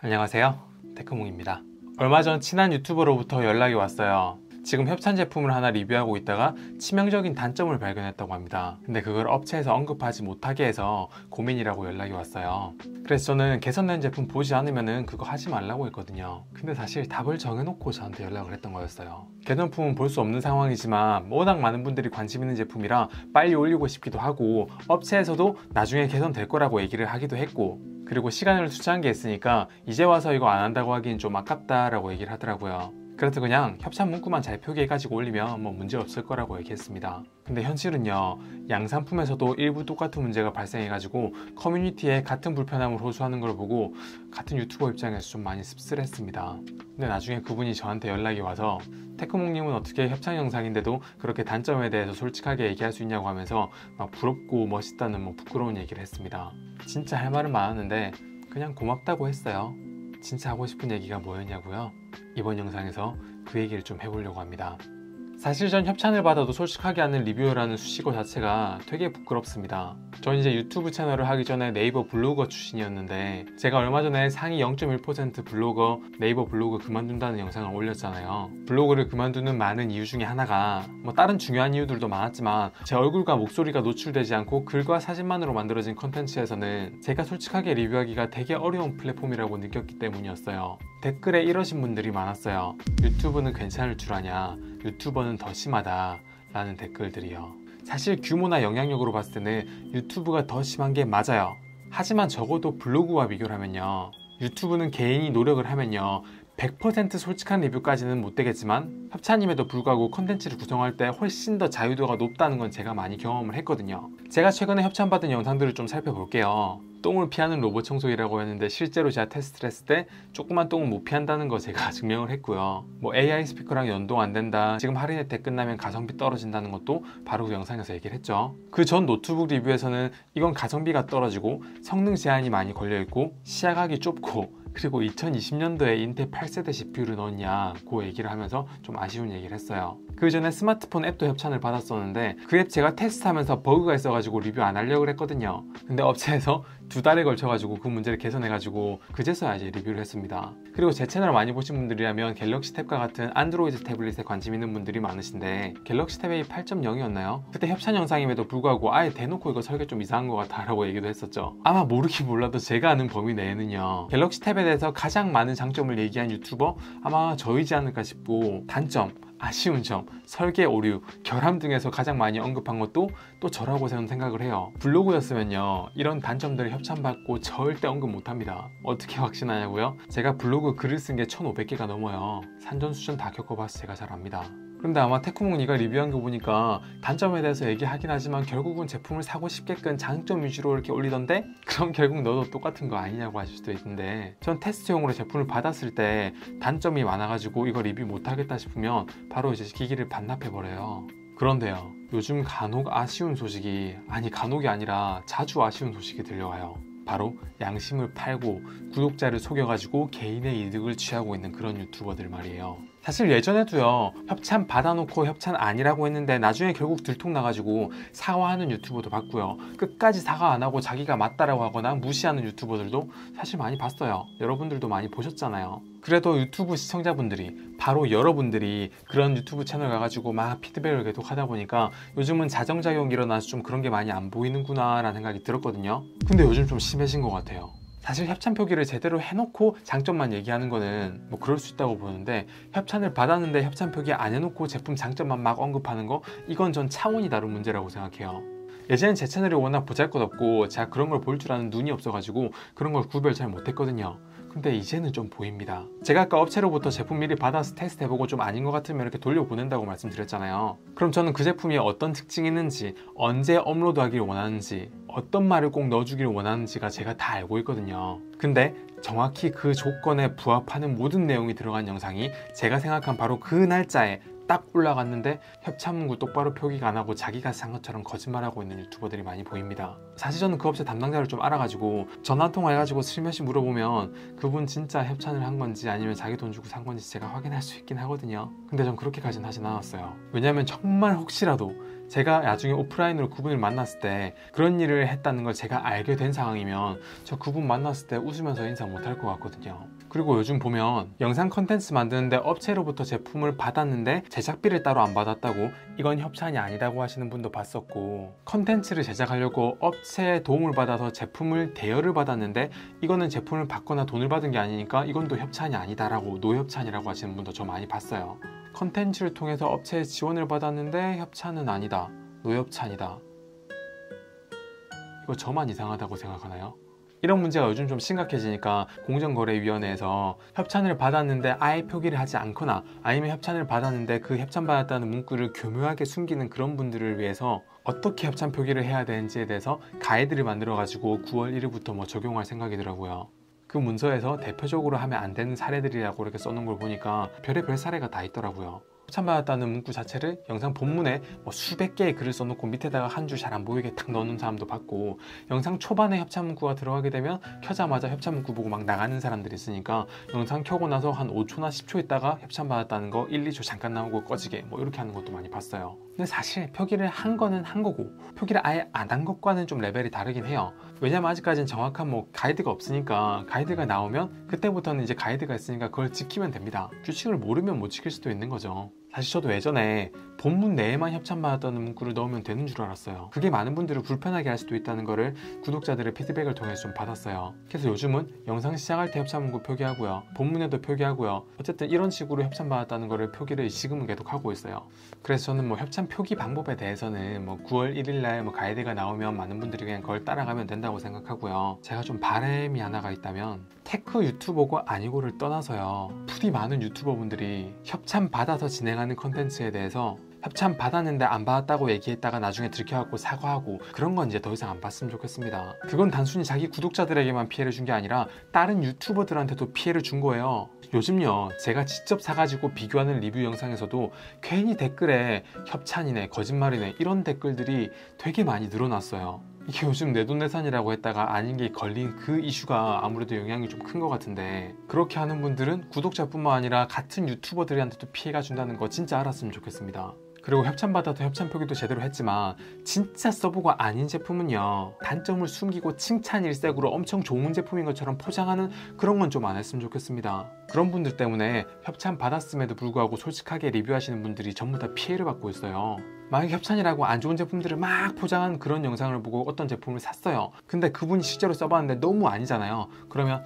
안녕하세요, 테크몽입니다. 얼마 전 친한 유튜버로부터 연락이 왔어요. 지금 협찬 제품을 하나 리뷰하고 있다가 치명적인 단점을 발견했다고 합니다. 근데 그걸 업체에서 언급하지 못하게 해서 고민이라고 연락이 왔어요. 그래서 저는 개선된 제품 보지 않으면 그거 하지 말라고 했거든요. 근데 사실 답을 정해놓고 저한테 연락을 했던 거였어요. 개선품은 볼 수 없는 상황이지만 워낙 많은 분들이 관심 있는 제품이라 빨리 올리고 싶기도 하고, 업체에서도 나중에 개선될 거라고 얘기를 하기도 했고, 그리고 시간을 투자한 게 있으니까 이제 와서 이거 안 한다고 하기엔 좀 아깝다라고 얘기를 하더라고요. 그래서 그냥 협찬 문구만 잘 표기해가지고 올리면 문제 없을 거라고 얘기했습니다. 근데 현실은요, 양산품에서도 일부 똑같은 문제가 발생해가지고 커뮤니티에 같은 불편함을 호소하는 걸 보고 같은 유튜버 입장에서 좀 많이 씁쓸했습니다. 근데 나중에 그분이 저한테 연락이 와서 테크몽님은 어떻게 협찬 영상인데도 그렇게 단점에 대해서 솔직하게 얘기할 수 있냐고 하면서 막 부럽고 멋있다는 부끄러운 얘기를 했습니다. 진짜 할 말은 많았는데 그냥 고맙다고 했어요. 진짜 하고 싶은 얘기가 뭐였냐고요? 이번 영상에서 그 얘기를 좀 해보려고 합니다. 사실 전 협찬을 받아도 솔직하게 하는 리뷰어라는 수식어 자체가 되게 부끄럽습니다. 전 이제 유튜브 채널을 하기 전에 네이버 블로거 출신이었는데, 제가 얼마 전에 상위 0.1% 블로거 네이버 블로그 그만둔다는 영상을 올렸잖아요. 블로그를 그만두는 많은 이유 중에 하나가 다른 중요한 이유들도 많았지만 제 얼굴과 목소리가 노출되지 않고 글과 사진만으로 만들어진 컨텐츠에서는 제가 솔직하게 리뷰하기가 되게 어려운 플랫폼이라고 느꼈기 때문이었어요. 댓글에 이러신 분들이 많았어요. 유튜브는 괜찮을 줄 아냐, 유튜버는 더 심하다 라는 댓글들이요. 사실 규모나 영향력으로 봤을 때는 유튜브가 더 심한 게 맞아요. 하지만 적어도 블로그와 비교를 하면요, 유튜브는 개인이 노력을 하면요 100% 솔직한 리뷰까지는 못 되겠지만 협찬임에도 불구하고 컨텐츠를 구성할 때 훨씬 더 자유도가 높다는 건 제가 많이 경험을 했거든요. 제가 최근에 협찬받은 영상들을 좀 살펴볼게요. 똥을 피하는 로봇 청소기라고 했는데 실제로 제가 테스트를 했을 때 조그만 똥은 못 피한다는 거 제가 증명을 했고요. AI 스피커랑 연동 안 된다, 지금 할인 혜택 끝나면 가성비 떨어진다는 것도 바로 그 영상에서 얘기를 했죠. 그 전 노트북 리뷰에서는 이건 가성비가 떨어지고 성능 제한이 많이 걸려있고 시야각이 좁고, 그리고 2020년도에 인텔 8세대 CPU를 넣었냐고 얘기를 하면서 좀 아쉬운 얘기를 했어요. 그 전에 스마트폰 앱도 협찬을 받았었는데 그 앱 제가 테스트하면서 버그가 있어가지고 리뷰 안 하려고 했거든요. 근데 업체에서 2달에 걸쳐가지고 그 문제를 개선해가지고 그제서야 이제 리뷰를 했습니다. 그리고 제 채널 많이 보신 분들이라면 갤럭시 탭과 같은 안드로이드 태블릿에 관심 있는 분들이 많으신데, 갤럭시 탭이 8.0이었나요? 그때 협찬 영상임에도 불구하고 아예 대놓고 이거 설계 좀 이상한 것 같아 라고 얘기도 했었죠. 아마 모르긴 몰라도 제가 아는 범위 내에는요, 갤럭시 탭에 대해서 가장 많은 장점을 얘기한 유튜버 아마 저이지 않을까 싶고, 단점, 아쉬운 점, 설계 오류, 결함 등에서 가장 많이 언급한 것도 또 저라고 저는 생각을 해요. 블로그였으면요 이런 단점들을 협찬받고 절대 언급 못합니다. 어떻게 확신하냐고요? 제가 블로그 글을 쓴 게 1500개가 넘어요. 산전수전 다 겪어봐서 제가 잘 압니다. 그런데 아마 테크몽 니가 리뷰한 거 보니까 단점에 대해서 얘기하긴 하지만 결국은 제품을 사고 싶게끔 장점 위주로 이렇게 올리던데, 그럼 결국 너도 똑같은 거 아니냐고 하실 수도 있는데, 전 테스트용으로 제품을 받았을 때 단점이 많아가지고 이거 리뷰 못하겠다 싶으면 바로 이제 기기를 반납해버려요. 그런데요, 요즘 간혹 아쉬운 소식이, 아니 간혹이 아니라 자주 아쉬운 소식이 들려와요. 바로 양심을 팔고 구독자를 속여가지고 개인의 이득을 취하고 있는 그런 유튜버들 말이에요. 사실 예전에도요 협찬 받아놓고 협찬 아니라고 했는데 나중에 결국 들통나가지고 사과하는 유튜버도 봤고요, 끝까지 사과 안 하고 자기가 맞다라고 하거나 무시하는 유튜버들도 사실 많이 봤어요. 여러분들도 많이 보셨잖아요. 그래도 유튜브 시청자분들이, 바로 여러분들이 그런 유튜브 채널 가가지고 막 피드백을 계속 하다 보니까 요즘은 자정작용이 일어나서 좀 그런 게 많이 안 보이는구나 라는 생각이 들었거든요. 근데 요즘 좀 심해진 것 같아요. 사실 협찬 표기를 제대로 해놓고 장점만 얘기하는 거는 그럴 수 있다고 보는데, 협찬을 받았는데 협찬 표기 안 해놓고 제품 장점만 막 언급하는 거, 이건 전 차원이 다른 문제라고 생각해요. 예전엔 제 채널이 워낙 보잘것없고 제가 그런 걸 볼 줄 아는 눈이 없어가지고 그런 걸 구별 잘 못했거든요. 근데 이제는 좀 보입니다. 제가 아까 업체로부터 제품 미리 받아서 테스트 해보고 좀 아닌 것 같으면 이렇게 돌려보낸다고 말씀드렸잖아요. 그럼 저는 그 제품이 어떤 특징이 있는지, 언제 업로드하길 원하는지, 어떤 말을 꼭 넣어주길 원하는지가 제가 다 알고 있거든요. 근데 정확히 그 조건에 부합하는 모든 내용이 들어간 영상이 제가 생각한 바로 그 날짜에 딱 올라갔는데 협찬 문구 똑바로 표기가 안 하고 자기가 산 것처럼 거짓말하고 있는 유튜버들이 많이 보입니다. 사실 저는 그 업체 담당자를 좀 알아가지고 전화통화 해가지고 슬며시 물어보면 그분 진짜 협찬을 한 건지 아니면 자기 돈 주고 산 건지 제가 확인할 수 있긴 하거든요. 근데 전 그렇게까지는 하진 않았어요. 왜냐면 정말 혹시라도 제가 나중에 오프라인으로 그분을 만났을 때 그런 일을 했다는 걸 제가 알게 된 상황이면 저 그분 만났을 때 웃으면서 인사 못할 것 같거든요. 그리고 요즘 보면 영상 컨텐츠 만드는데 업체로부터 제품을 받았는데 제작비를 따로 안 받았다고 이건 협찬이 아니라고 하시는 분도 봤었고, 컨텐츠를 제작하려고 업체의 도움을 받아서 제품을 대여를 받았는데 이거는 제품을 받거나 돈을 받은 게 아니니까 이건 또 협찬이 아니다라고 노협찬이라고 하시는 분도 저 많이 봤어요. 컨텐츠를 통해서 업체의 지원을 받았는데 협찬은 아니다, 노협찬이다. 이거 저만 이상하다고 생각하나요? 이런 문제가 요즘 좀 심각해지니까 공정거래위원회에서 협찬을 받았는데 아예 표기를 하지 않거나 아니면 협찬을 받았는데 그 협찬받았다는 문구를 교묘하게 숨기는 그런 분들을 위해서 어떻게 협찬 표기를 해야 되는지에 대해서 가이드를 만들어 가지고 9월 1일부터 적용할 생각이더라고요. 그 문서에서 대표적으로 하면 안 되는 사례들이라고 이렇게 써놓은 걸 보니까 별의별 사례가 다 있더라고요. 협찬받았다는 문구 자체를 영상 본문에 수백 개의 글을 써놓고 밑에다가 한 줄 잘 안 보이게 딱 넣는 사람도 봤고, 영상 초반에 협찬 문구가 들어가게 되면 켜자마자 협찬 문구 보고 막 나가는 사람들이 있으니까 영상 켜고 나서 한 5초나 10초 있다가 협찬받았다는 거 1, 2초 잠깐 나오고 꺼지게 이렇게 하는 것도 많이 봤어요. 근데 사실 표기를 한 거는 한 거고 표기를 아예 안 한 것과는 좀 레벨이 다르긴 해요. 왜냐면 아직까지는 정확한 가이드가 없으니까, 가이드가 나오면 그때부터는 이제 가이드가 있으니까 그걸 지키면 됩니다. 규칙을 모르면 못 지킬 수도 있는 거죠. 사실 저도 예전에 본문 내에만 협찬받았다는 문구를 넣으면 되는 줄 알았어요. 그게 많은 분들을 불편하게 할 수도 있다는 거를 구독자들의 피드백을 통해서 좀 받았어요. 그래서 요즘은 영상 시작할 때 협찬 문구 표기하고요, 본문에도 표기하고요, 어쨌든 이런 식으로 협찬받았다는 거를 표기를 지금은 계속 하고 있어요. 그래서 저는 협찬 표기 방법에 대해서는 9월 1일날 가이드가 나오면 많은 분들이 그냥 그걸 따라가면 된다고 생각하고요. 제가 좀 바람이 하나가 있다면, 테크 유튜버고 아니고를 떠나서요, 부디 많은 유튜버분들이 협찬 받아서 진행하는 컨텐츠에 대해서 협찬 받았는데 안 받았다고 얘기했다가 나중에 들켜갖고 사과하고 그런 건 이제 더 이상 안 봤으면 좋겠습니다. 그건 단순히 자기 구독자들에게만 피해를 준 게 아니라 다른 유튜버들한테도 피해를 준 거예요. 요즘요, 제가 직접 사가지고 비교하는 리뷰 영상에서도 괜히 댓글에 협찬이네, 거짓말이네 이런 댓글들이 되게 많이 늘어났어요. 이게 요즘 내돈내산이라고 했다가 아닌 게 걸린 그 이슈가 아무래도 영향이 좀 큰 것 같은데, 그렇게 하는 분들은 구독자뿐만 아니라 같은 유튜버들한테도 피해가 준다는 거 진짜 알았으면 좋겠습니다. 그리고 협찬받아도 협찬 표기도 제대로 했지만 진짜 써보고 아닌 제품은요, 단점을 숨기고 칭찬 일색으로 엄청 좋은 제품인 것처럼 포장하는 그런 건 좀 안 했으면 좋겠습니다. 그런 분들 때문에 협찬 받았음에도 불구하고 솔직하게 리뷰하시는 분들이 전부 다 피해를 받고 있어요. 만약에 협찬이라고 안 좋은 제품들을 막 포장한 그런 영상을 보고 어떤 제품을 샀어요. 근데 그분이 실제로 써봤는데 너무 아니잖아요. 그러면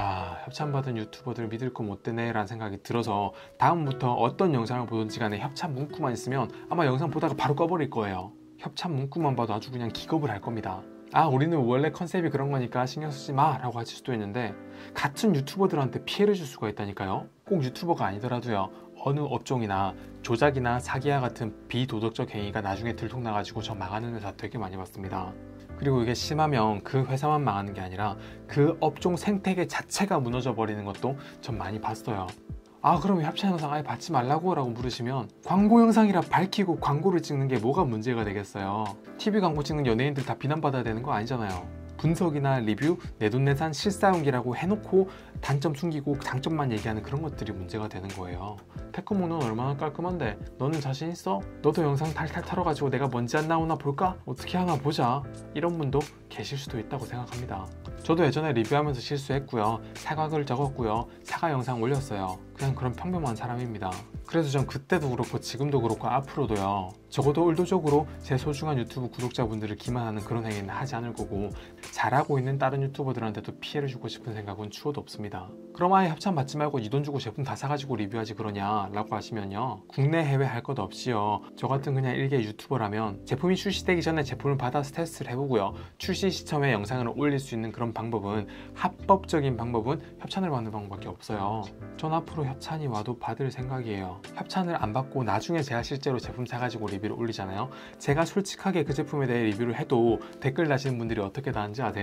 협찬받은 유튜버들 믿을 거 못 되네 라는 생각이 들어서 다음부터 어떤 영상을 보든지 간에 협찬 문구만 있으면 아마 영상 보다가 바로 꺼버릴 거예요. 협찬 문구만 봐도 아주 그냥 기겁을 할 겁니다. 우리는 원래 컨셉이 그런 거니까 신경 쓰지 마 라고 하실 수도 있는데, 같은 유튜버들한테 피해를 줄 수가 있다니까요. 꼭 유튜버가 아니더라도요, 어느 업종이나 조작이나 사기와 같은 비도덕적 행위가 나중에 들통나가지고 저 망하는 회사 되게 많이 봤습니다. 그리고 이게 심하면 그 회사만 망하는 게 아니라 그 업종 생태계 자체가 무너져 버리는 것도 전 많이 봤어요. 그럼 협찬 영상 아예 받지 말라고 라고 물으시면, 광고 영상이라 밝히고 광고를 찍는 게 뭐가 문제가 되겠어요. TV 광고 찍는 연예인들 다 비난받아야 되는 거 아니잖아요. 분석이나 리뷰, 내돈내산 실사용기라고 해놓고 단점 숨기고 장점만 얘기하는 그런 것들이 문제가 되는 거예요. 테크모는 얼마나 깔끔한데 너는 자신 있어? 너도 영상 탈탈 털어가지고 내가 먼지 안 나오나 볼까? 어떻게 하나 보자. 이런 분도 계실 수도 있다고 생각합니다. 저도 예전에 리뷰하면서 실수했고요, 사과글 적었고요, 사과 영상 올렸어요. 그냥 그런 평범한 사람입니다. 그래서 전 그때도 그렇고 지금도 그렇고 앞으로도요, 적어도 의도적으로 제 소중한 유튜브 구독자분들을 기만하는 그런 행위는 하지 않을 거고, 잘하고 있는 다른 유튜버들한테도 피해를 주고 싶은 생각은 추호도 없습니다. 그럼 아예 협찬 받지 말고 이 돈 주고 제품 다 사가지고 리뷰하지 그러냐 라고 하시면요, 국내 해외 할 것 없이요, 저 같은 그냥 일개 유튜버라면 제품이 출시되기 전에 제품을 받아서 테스트를 해보고요, 출시 시점에 영상을 올릴 수 있는 그런 방법은, 합법적인 방법은 협찬을 받는 방법밖에 없어요. 전 앞으로 협찬이 와도 받을 생각이에요. 협찬을 안 받고 나중에 제가 실제로 제품 사가지고 리뷰를 올리잖아요. 제가 솔직하게 그 제품에 대해 리뷰를 해도 댓글 다시는 분들이 어떻게 다는지 아세요?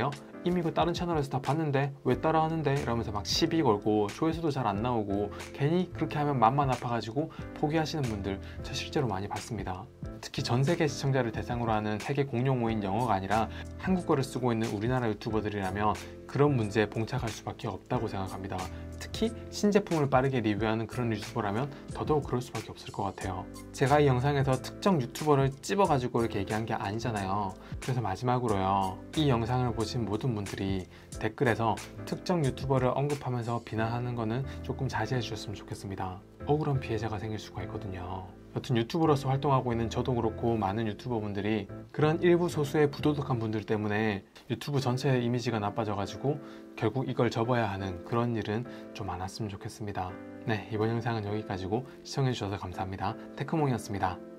이미 그 다른 채널에서 다 봤는데 왜 따라하는데 이러면서 막 시비 걸고 조회수도 잘 안 나오고 괜히 그렇게 하면 맘만 아파가지고 포기하시는 분들 저 실제로 많이 봤습니다. 특히 전 세계 시청자를 대상으로 하는 세계 공용 어인 영어가 아니라 한국어를 쓰고 있는 우리나라 유튜버들이라면 그런 문제에 봉착할 수밖에 없다고 생각합니다. 특히 신제품을 빠르게 리뷰하는 그런 유튜버라면 더더욱 그럴 수밖에 없을 것 같아요. 제가 이 영상에서 특정 유튜버를 찝어가지고 이렇게 얘기한 게 아니잖아요. 그래서 마지막으로요, 이 영상을 보신 모든 분들이 댓글에서 특정 유튜버를 언급하면서 비난하는 거는 조금 자제해 주셨으면 좋겠습니다. 억울한 피해자가 생길 수가 있거든요. 여튼 유튜버로서 활동하고 있는 저도 그렇고 많은 유튜버분들이 그런 일부 소수의 부도덕한 분들 때문에 유튜브 전체의 이미지가 나빠져가지고 결국 이걸 접어야 하는 그런 일은 좀 많았으면 좋겠습니다. 네, 이번 영상은 여기까지고 시청해주셔서 감사합니다. 테크몽이었습니다.